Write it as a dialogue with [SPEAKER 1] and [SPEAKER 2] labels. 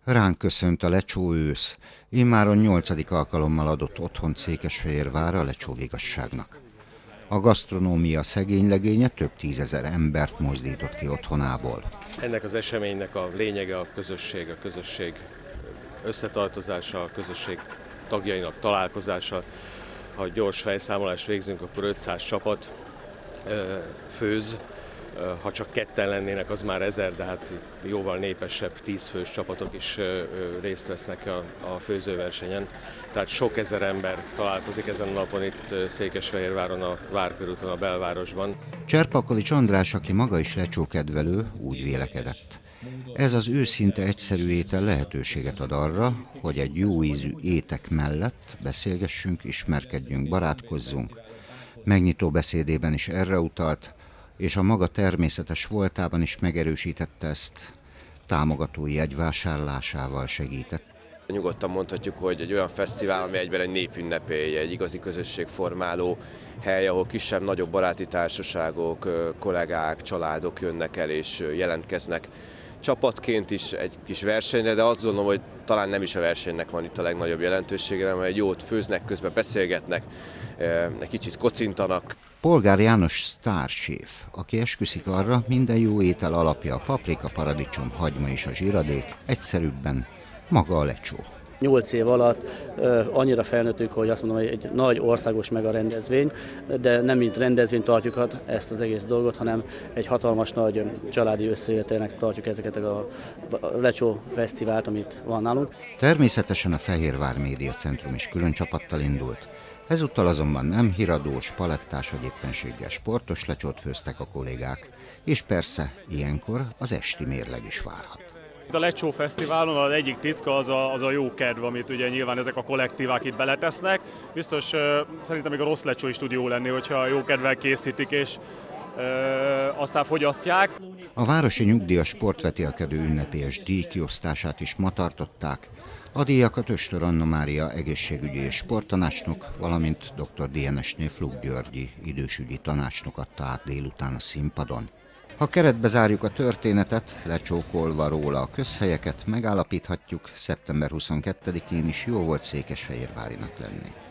[SPEAKER 1] Ránk köszönt a Lecsó ősz, immáron 8. alkalommal adott otthont Székesfehérvár a Lecsó Vigasságnak. A gasztronómia szegénylegénye több tízezer embert mozdított ki otthonából.
[SPEAKER 2] Ennek az eseménynek a lényege a közösség összetartozása, a közösség tagjainak találkozása. Ha gyors fejszámolást végzünk, akkor 500 csapat főz. Ha csak ketten lennének, az már 1000, de hát jóval népesebb 10 fős csapatok is részt vesznek a főzőversenyen. Tehát sok ezer ember találkozik ezen a napon itt Székesfehérváron, a Várkörúton, a belvárosban.
[SPEAKER 1] Cserpakovics András, aki maga is lecsókedvelő, úgy vélekedett. Ez az őszinte egyszerű étel lehetőséget ad arra, hogy egy jó ízű étek mellett beszélgessünk, ismerkedjünk, barátkozzunk. Megnyitó beszédében is erre utalt, és a maga természetes voltában is megerősítette ezt, támogatói jegyvásárlásával segített.
[SPEAKER 3] Nyugodtan mondhatjuk, hogy egy olyan fesztivál, ami egyben egy népünnepélye, egy igazi közösségformáló hely, ahol kisebb-nagyobb baráti társaságok, kollégák, családok jönnek el és jelentkeznek csapatként is egy kis versenyre, de azt gondolom, hogy talán nem is a versenynek van itt a legnagyobb jelentősége, hanem egy jót főznek, közben beszélgetnek, egy kicsit kocintanak.
[SPEAKER 1] Polgár János sztárséf, aki esküszik arra, minden jó étel alapja a paprika, paradicsom, hagyma és a zsiradék, egyszerűbben maga a Lecsó.
[SPEAKER 4] 8 év alatt annyira felnőttünk, hogy azt mondom, hogy egy nagy országos mega rendezvény, de nem mint rendezvényt tartjuk ezt az egész dolgot, hanem egy hatalmas nagy családi összejövetelnek tartjuk ezeket a Lecsó fesztivált, amit van nálunk.
[SPEAKER 1] Természetesen a Fehérvár Média Centrum is külön csapattal indult. Ezúttal azonban nem híradós, palettás vagy éppenséggel sportos lecsót főztek a kollégák, és persze ilyenkor az esti mérleg is várhat.
[SPEAKER 5] A Lecsó Fesztiválon az egyik titka az a jó kedv, amit ugye nyilván ezek a kollektívák itt beletesznek. Biztos szerintem még a rossz lecsó is tud jó lenni, hogyha jó kedvel készítik és aztán fogyasztják.
[SPEAKER 1] A városi nyugdíjas sportvetélkedő ünnepélyes díjkiosztását is ma tartották. A díjakat Östör Anna Mária egészségügyi és sporttanácsnok, valamint dr. DNS-nél Flug Györgyi idősügyi tanácsnok adta át délután a színpadon. Ha keretbe zárjuk a történetet, lecsókolva róla a közhelyeket, megállapíthatjuk, szeptember 22-én is jó volt Székesfehérvárinak lenni.